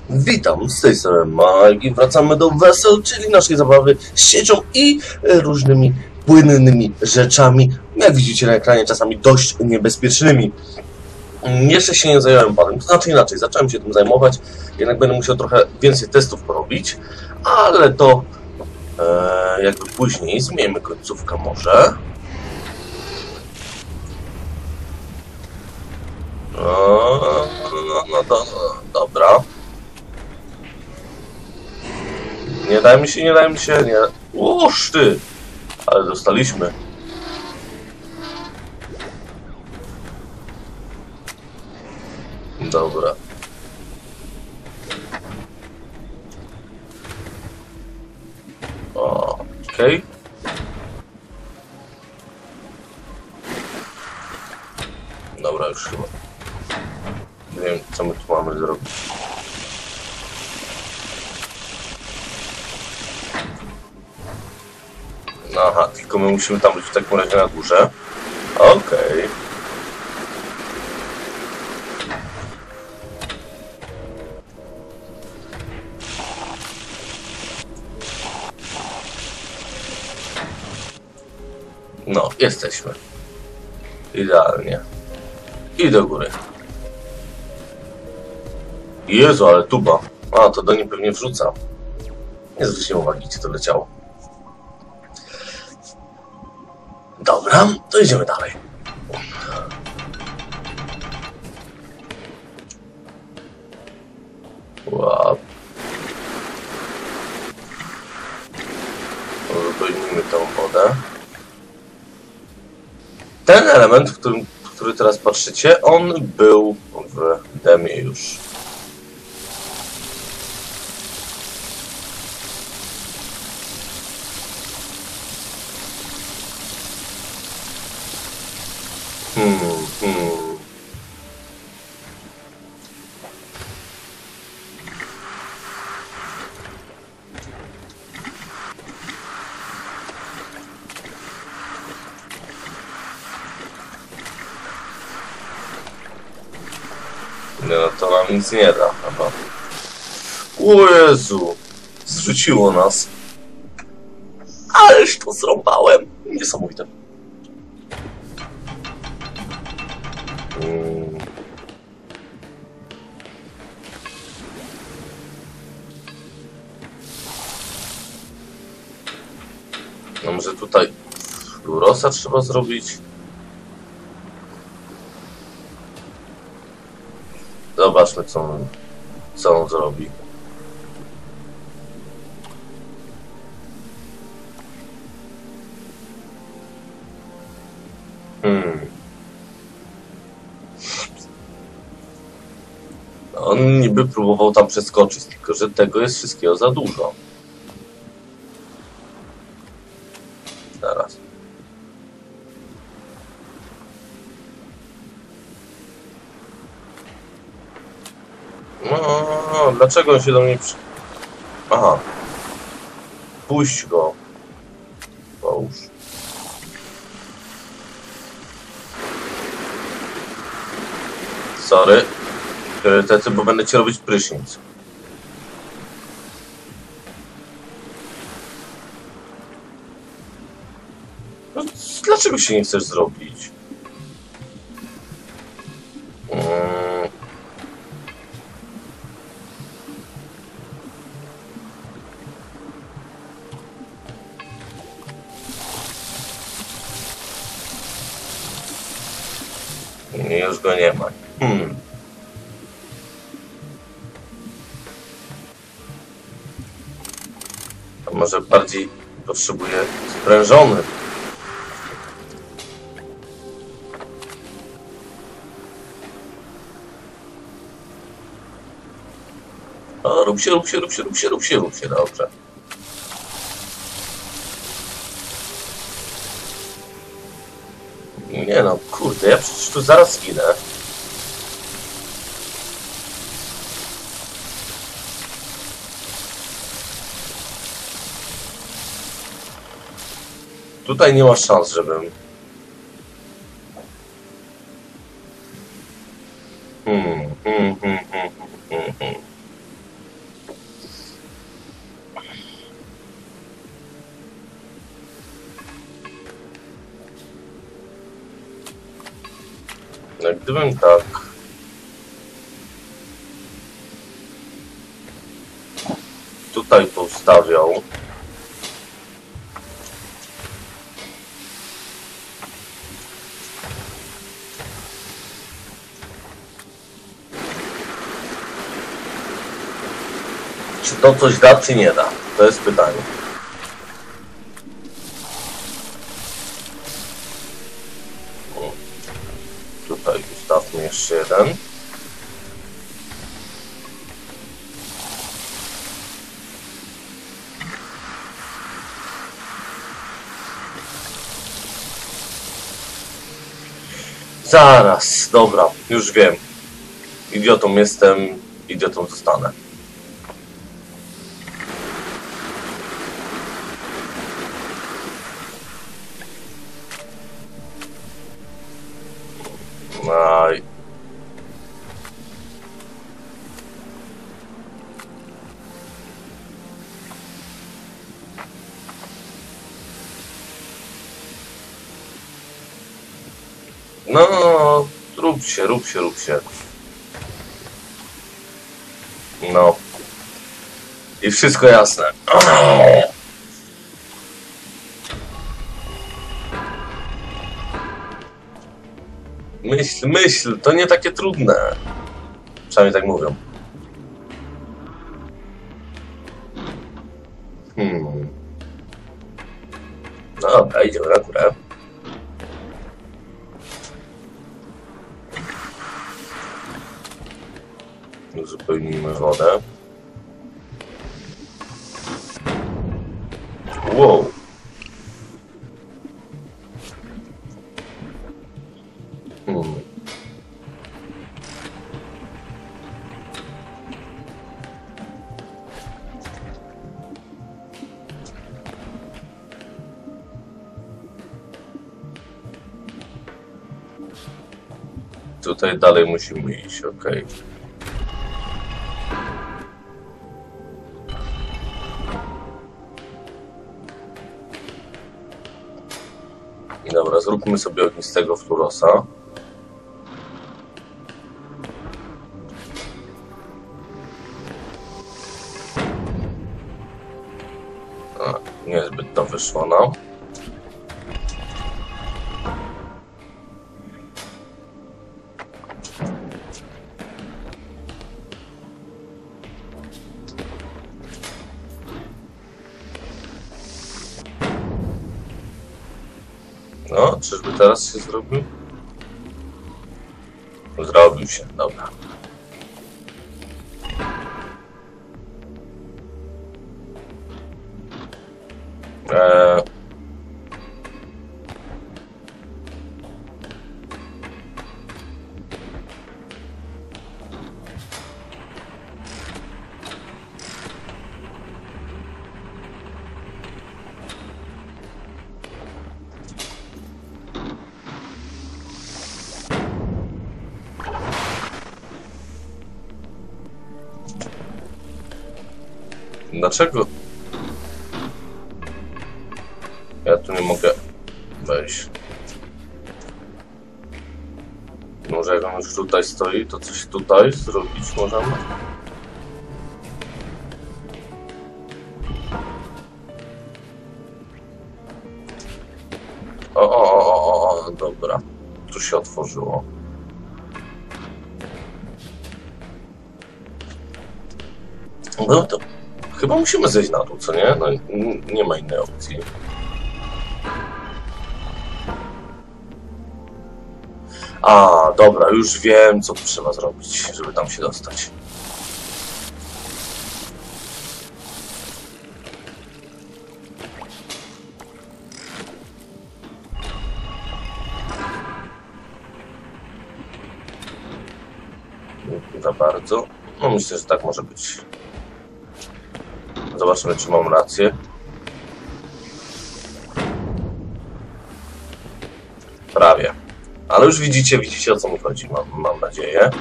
Witam, z tej strony Mike i wracamy do Vessel, czyli naszej zabawy z siecią i różnymi płynnymi rzeczami, jak widzicie na ekranie, czasami dość niebezpiecznymi. Jeszcze się nie zająłem panem, to znaczy inaczej, zacząłem się tym zajmować, jednak będę musiał trochę więcej testów porobić, ale to jakby później. Zmieńmy końcówkę może. Dobra. Nie daj mi się, nie. Łoż ty! Ale dostaliśmy. Dobra. Okej. Dobra, już chyba. Nie wiem, co my tu mamy zrobić. Aha, tylko my musimy tam być w takim razie na górze. Okej. No, jesteśmy. Idealnie. I do góry. Jezu, ale tuba. A, to do niej pewnie wrzuca. Nie zwróciłem uwagi, gdzie to leciało. Dobra, to idziemy dalej. Wow. Uzupełnijmy tą wodę. Ten element, który teraz patrzycie, on był w demie już. Nie, no to nam nic nie da chyba. O Jezu! Zrzuciło nas. Ależ to zrąbałem! Niesamowite. No może tutaj fluorosa trzeba zrobić. Zobaczmy, co on zrobi. On niby próbował tam przeskoczyć, tylko że tego jest wszystkiego za dużo. Zaraz. No, dlaczego on się do mnie Aha. Puść go. Połóż. Sorry. Priorytety, bo będę ci robić prysznic. No, dlaczego się nie chcesz zrobić? Już go nie ma. A może bardziej potrzebuje sprężony. O, rób się, dobrze. Nie no, kurde, ja przecież tu zaraz zginę. Tutaj nie ma szans, żebym... Jak gdybym tak... tutaj postawiał... Czy to coś da, czy nie da? To jest pytanie. Tutaj ustawmy jeszcze jeden. Zaraz, dobra, już wiem. Idiotą jestem, idiotą zostanę. Aj. No, rób się. No. I wszystko jasne. Myśl, to nie takie trudne. Przynajmniej tak mówią. No dobra, idziemy na górę. Uzupełnijmy wodę. Wow. Tutaj dalej musimy iść, okej. I dobra, zróbmy sobie ognistego fluorosa. Niezbyt to wyszło nam. No, czyżby teraz się zrobił? Zrobił się, dobra. Dlaczego? Ja tu nie mogę wejść. Może jak on już tutaj stoi, to coś tutaj zrobić możemy? O, dobra. Tu się otworzyło. No to chyba musimy zejść na dół, co nie? No, nie ma innej opcji. A, dobra, już wiem, co tu trzeba zrobić, żeby tam się dostać. Nie za bardzo. No myślę, że tak może być. Zobaczymy, czy mam rację. Prawie. Ale już widzicie o co mi chodzi, mam nadzieję.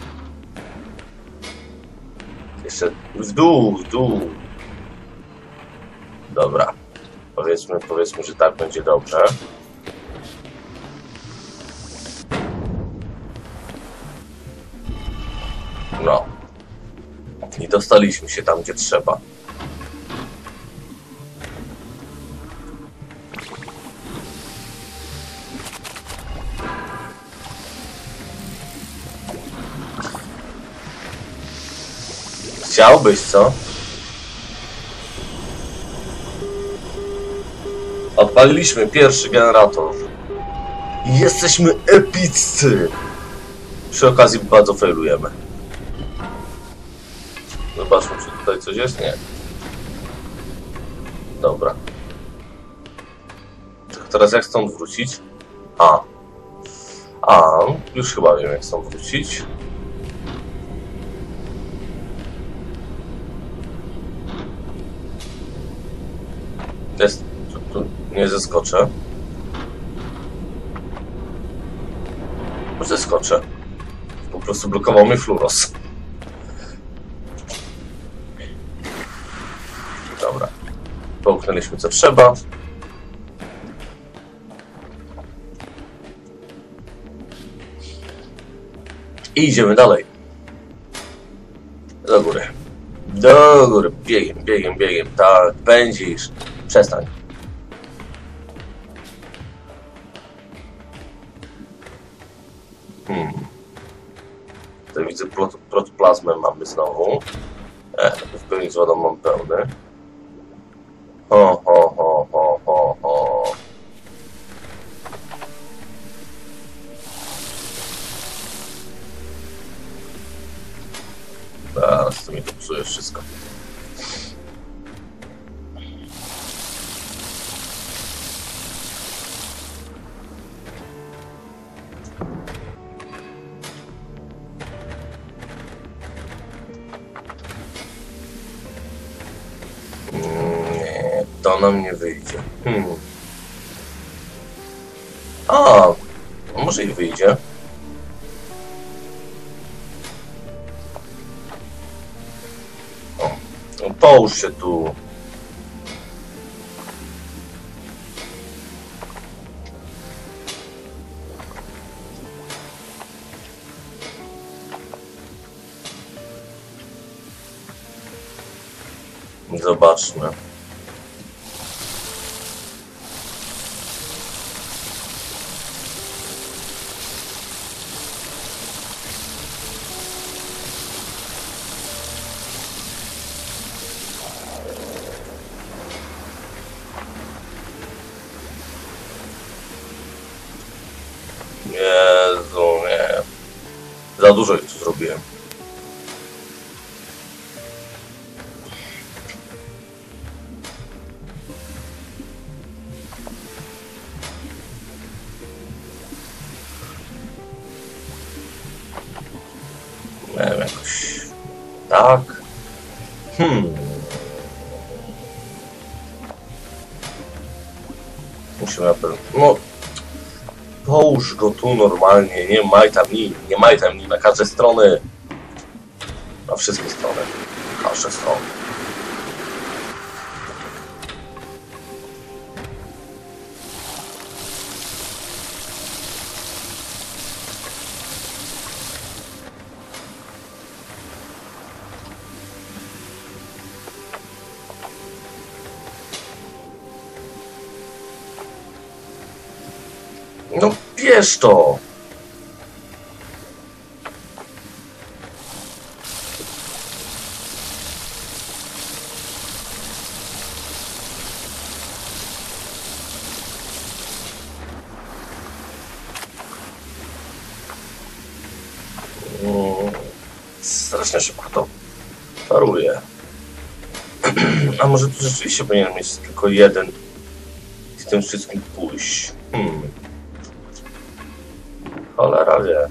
Jeszcze w dół. Dobra. Powiedzmy, że tak będzie dobrze. I dostaliśmy się tam, gdzie trzeba. Chciałbyś, co? Odpaliliśmy pierwszy generator. I jesteśmy epiccy! Przy okazji bardzo failujemy. Zobaczmy, czy tutaj coś jest? Nie. Dobra. Teraz jak stąd wrócić? Już chyba wiem, jak stąd wrócić. Jest. Tu nie zeskoczę. Zeskoczę. Po prostu blokował mnie fluoros. Dobra. Połknęliśmy co trzeba. I idziemy dalej. Do góry. Do góry. Biegiem, biegiem, biegiem. Tak, pędzisz. Przestań. Tutaj widzę protoplazmę mamy znowu. W pełni z wodą mam pełny. Ho. Zaraz to mi to psuje wszystko. Nie, to nam nie wyjdzie. Może i wyjdzie. Połóż się tu. Zobaczmy. Jezu, nie. Za dużo ich tu zrobiłem. Nie wiem, jakoś tak. Musimy na pewno... No, połóż go tu normalnie, nie maj tam nim na każde strony. Na wszystkie strony. Każde strony. No bierz to! Strasznie szybko to paruje. A może tu rzeczywiście powinien mieć tylko jeden i z tym wszystkim pójść. Cholera wie.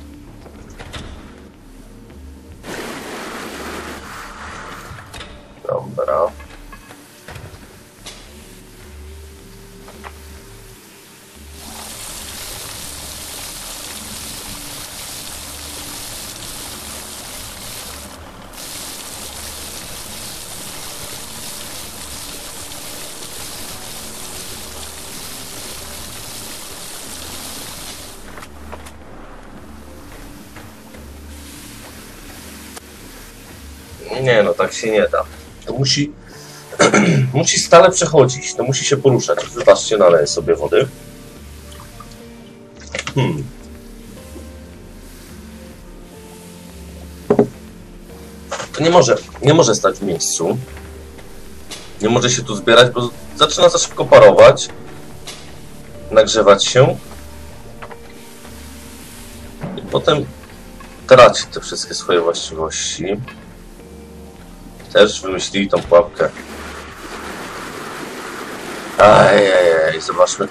Dobra. Nie no, tak się nie da. To musi... musi stale przechodzić, to musi się poruszać. Wybaczcie, naleję sobie wody. To nie może stać w miejscu. Nie może się tu zbierać, bo zaczyna za szybko parować. Nagrzewać się. I potem traci te wszystkie swoje właściwości. Też wymyślili tą pułapkę. Ajajaj, zobaczmy.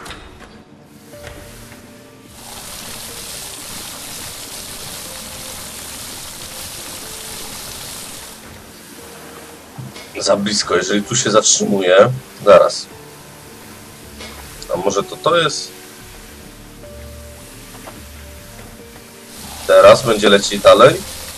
Za blisko, jeżeli tu się zatrzymuje. Zaraz. A może to jest... Teraz będzie lecieć dalej.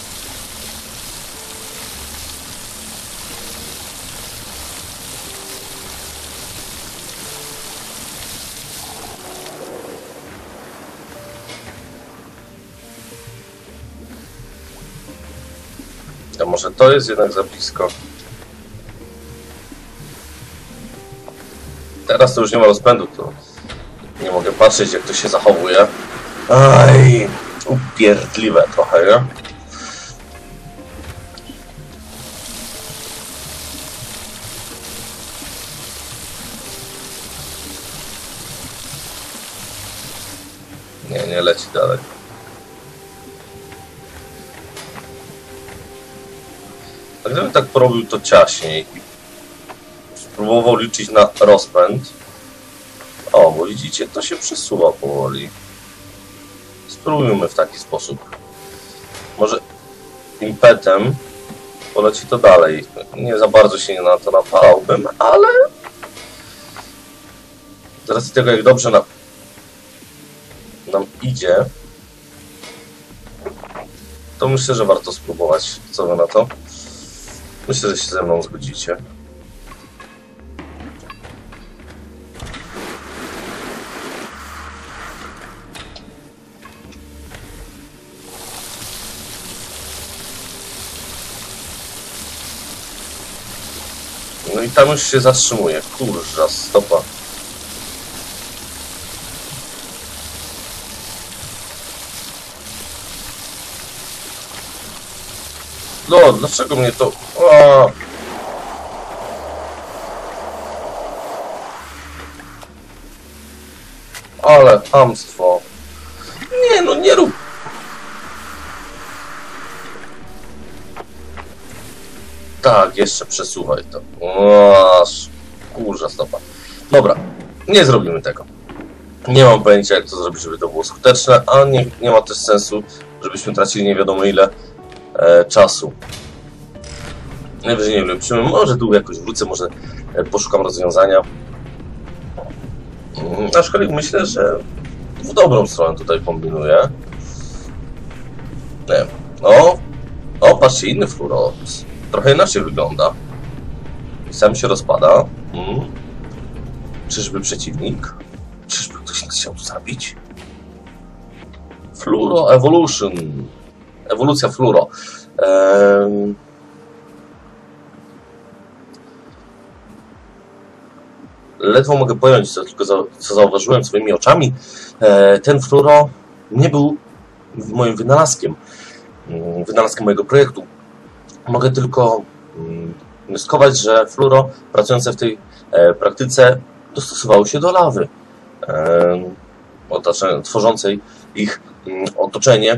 A może to jest jednak za blisko. Teraz to już nie ma rozpędu, to nie mogę patrzeć, jak to się zachowuje. Aj, upierdliwe trochę, nie? Nie leci dalej. A gdybym tak porobił to ciaśniej i spróbował liczyć na rozpęd. O, bo widzicie, to się przesuwa powoli. Spróbujmy w taki sposób. Może impetem poleci to dalej. Nie za bardzo się na to napalałbym, ale z racji tego, jak dobrze nam idzie, to myślę, że warto spróbować. Co wy na to? Myślę, że się ze mną zgodzicie. No i tam już się zatrzymuje. Kurwa, stopa. No, dlaczego mnie to... O! Ale chamstwo. Nie, no nie rób... Tak, jeszcze przesuwaj to. Aż... Kurza stopa. Dobra, nie zrobimy tego. Nie mam pojęcia, jak to zrobić, żeby to było skuteczne, a nie ma też sensu, żebyśmy tracili nie wiadomo ile czasu. Najwyżej nie ulepszymy. Może tu jakoś wrócę, może poszukam rozwiązania. Aczkolwiek myślę, że w dobrą stronę tutaj kombinuję. Nie wiem. O, patrzcie, inny fluorot. Trochę inaczej wygląda. I sam się rozpada. Czyżby przeciwnik? Czyżby ktoś nas chciał tu zabić? Fluoro Evolution. Ewolucja fluoro. Ledwo mogę pojąć, co zauważyłem swoimi oczami. Ten fluoro nie był moim wynalazkiem. Wynalazkiem mojego projektu. Mogę tylko wnioskować, że fluoro pracujące w tej praktyce dostosowało się do lawy, tworzącej ich otoczenie.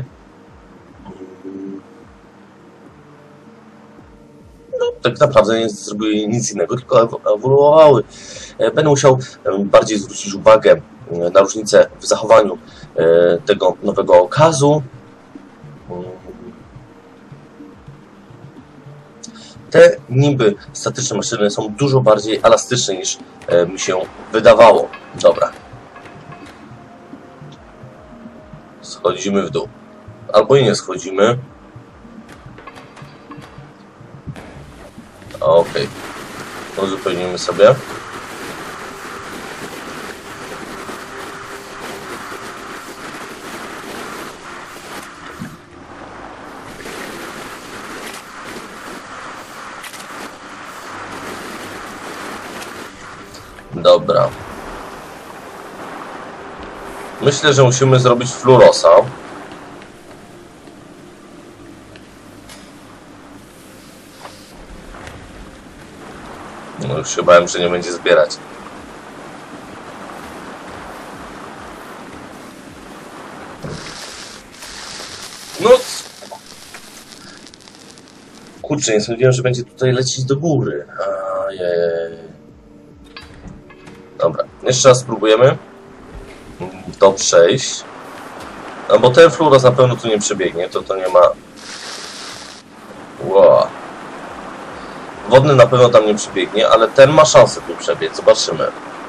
No, tak naprawdę nie zrobiły nic innego, tylko ewoluowały. Będę musiał bardziej zwrócić uwagę na różnicę w zachowaniu tego nowego okazu. Te niby statyczne maszyny są dużo bardziej elastyczne niż mi się wydawało. Dobra. Schodzimy w dół. Albo i nie schodzimy. Okej. Uzupełnimy sobie. Dobra. Myślę, że musimy zrobić fluorosa. No już się bałem, że nie będzie zbierać. No... Kurczę, nie sądziłem, że będzie tutaj lecieć do góry. Ajej. Dobra, jeszcze raz spróbujemy to przejść. No bo ten fluoros na pewno tu nie przebiegnie, to nie ma... Wow. Wodny na pewno tam nie przebiegnie, ale ten ma szansę tu przebiec. Zobaczymy.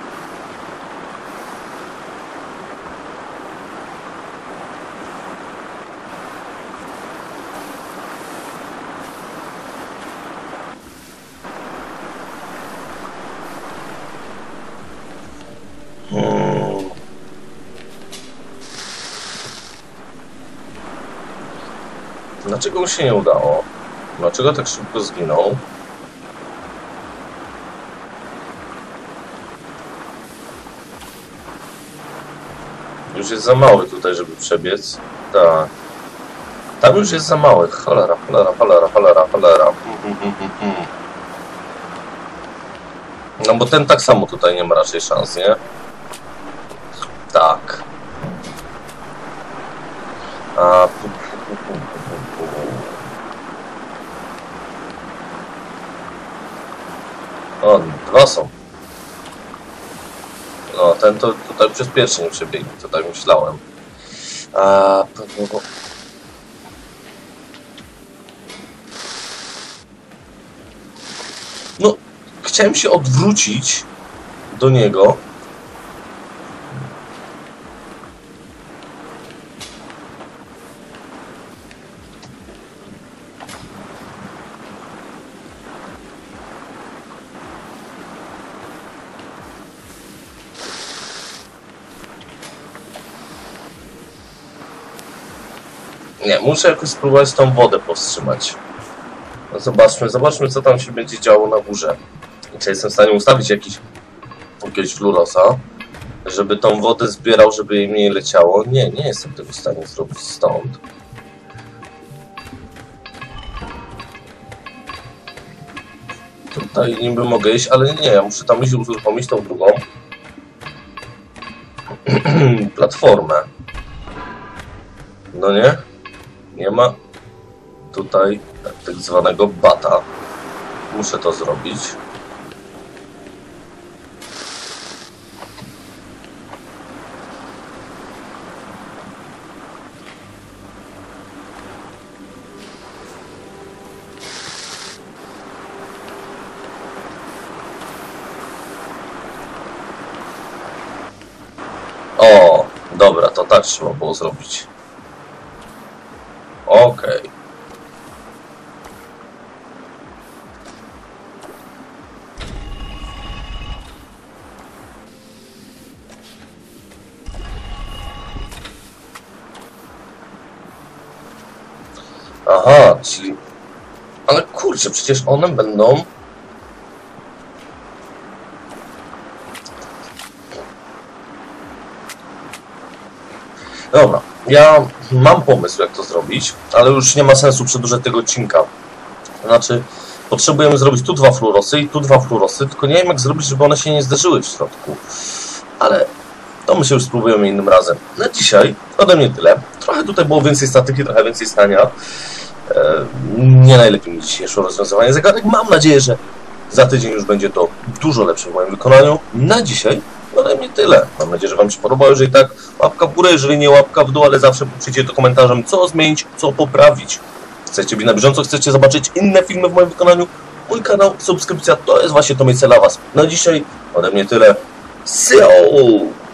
Dlaczego mu się nie udało? Dlaczego tak szybko zginął? Już jest za mały tutaj, żeby przebiec. Tak. Tam już jest za mały. Cholera, cholera, cholera, cholera, cholera. No bo ten tak samo tutaj nie ma raczej szans, nie? Tak. O, dwa są. No, ten to tutaj przez pierwszy nie przebiegnie, to tak myślałem. No, chciałem się odwrócić do niego. Nie, muszę jakoś spróbować tą wodę powstrzymać. No zobaczmy co tam się będzie działo na górze. Czy jestem w stanie ustawić jakiegoś fluorosa, żeby tą wodę zbierał, żeby jej mniej leciało. Nie jestem tego w stanie zrobić stąd. Tutaj niby mogę iść, ale nie, ja muszę tam iść uruchomić tą drugą platformę. No nie? Nie ma tutaj tak zwanego bata. Muszę to zrobić. O, dobra, to tak trzeba było zrobić. Okej. Aha, czyli... Ale kurczę, przecież one będą... Dobra, ja mam pomysł, jak to zrobić, ale już nie ma sensu przedłużać tego odcinka. Znaczy, potrzebujemy zrobić tu dwa fluorosy i tu dwa fluorosy, tylko nie wiem, jak zrobić, żeby one się nie zderzyły w środku. Ale to my się już spróbujemy innym razem. Na dzisiaj ode mnie tyle. Trochę tutaj było więcej statyki, trochę więcej stania. Nie najlepiej mi dzisiaj szło rozwiązywanie zagadek. Mam nadzieję, że za tydzień już będzie to dużo lepsze w moim wykonaniu. Na dzisiaj ode mnie tyle. Mam nadzieję, że Wam się podobało. Jeżeli tak, łapka w górę, jeżeli nie, łapka w dół, ale zawsze poprzyjcie to komentarzem, co zmienić, co poprawić. Chcecie być na bieżąco, chcecie zobaczyć inne filmy w moim wykonaniu? Mój kanał, subskrypcja, to jest właśnie to miejsce dla Was. Na dzisiaj ode mnie tyle. See you!